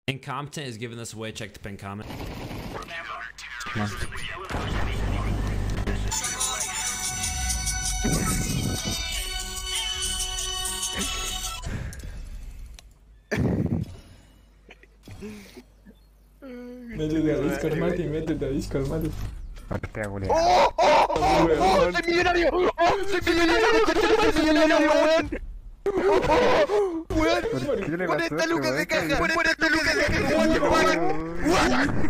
Incompetent is giving this away. Check the pin comment. Come on. Métete a Discord, Mati, métete a Discord, Mati. Hostia, Julián. ¡Oh! ¡Oh! ¡Oh! ¡Soy millonario! ¡Oh! ¡Soy millonario! ¡Soy millonario, weón! ¡Weón! ¿Qué le ¡Pon pasó esta a lucas de este caja! weón? ¡Pon esta lucas de caja! ¡Weón!